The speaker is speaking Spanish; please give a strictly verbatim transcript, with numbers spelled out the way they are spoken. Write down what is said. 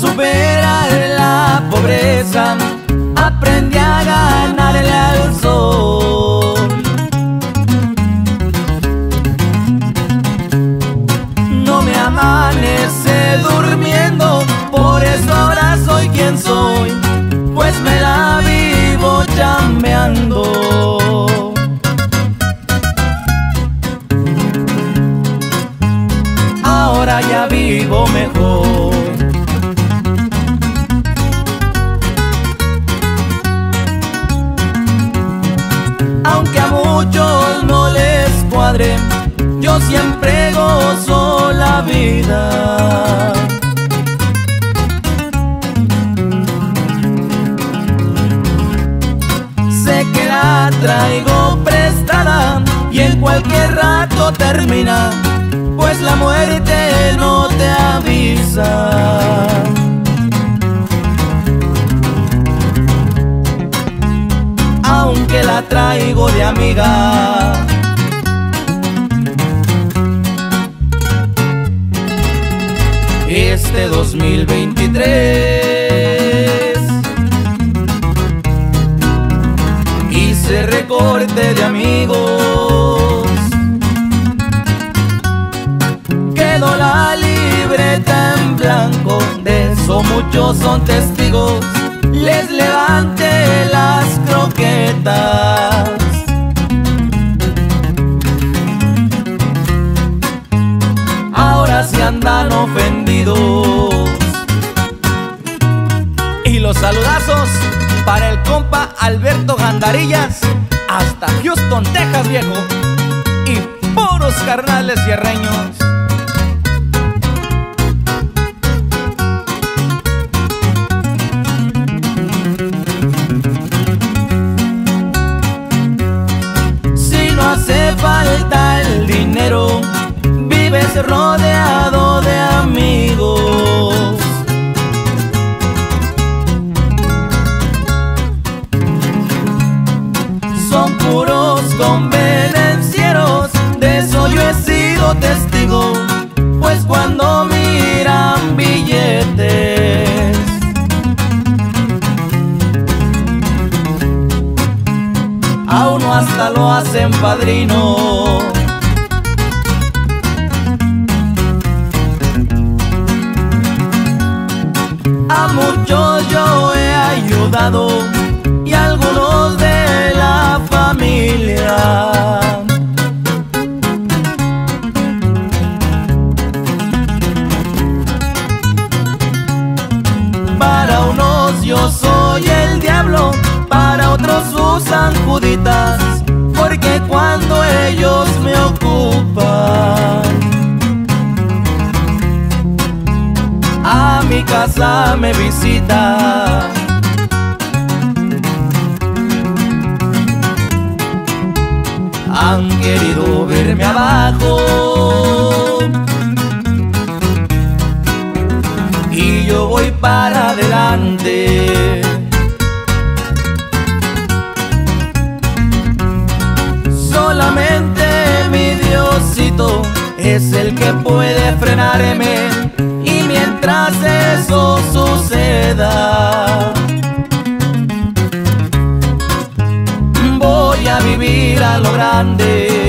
superar la pobreza, aprendí a ganarle al sol. No me amanece durmiendo, por eso ahora soy quien soy, pues me la vivo chambeando. Ahora ya vivo mejor. Aunque a muchos no les cuadre, yo siempre gozo la vida. Sé que la traigo prestada y en cualquier rato termina, pues la muerte no te avisa. Aunque la traigo de amiga, este dos mil veintitrés hice recorte de amigos, quedó la libreta en blanco, de eso muchos son testigos, les levanté las croquetas. Ahora sí andan ofendidos. Y los saludazos para el compa Alberto Gandarillas, hasta Houston, Texas, viejo. Y puros carnales sierreños. Hace falta el dinero, vives rodeado de amigos. Son puros convenencieros, de eso yo he sido testigo, pues cuando miran billetes a uno hasta lo hacen padrino. A muchos yo he ayudado y a algunos de la familia. Para unos yo soy el diablo, para otros usan juditas, porque cuando ellos me ocupan, a mi casa me visita. Han querido verme abajo y yo voy para adelante. Solamente mi Diosito es el que puede frenarme, y mientras eso suceda, voy a vivir a lo grande.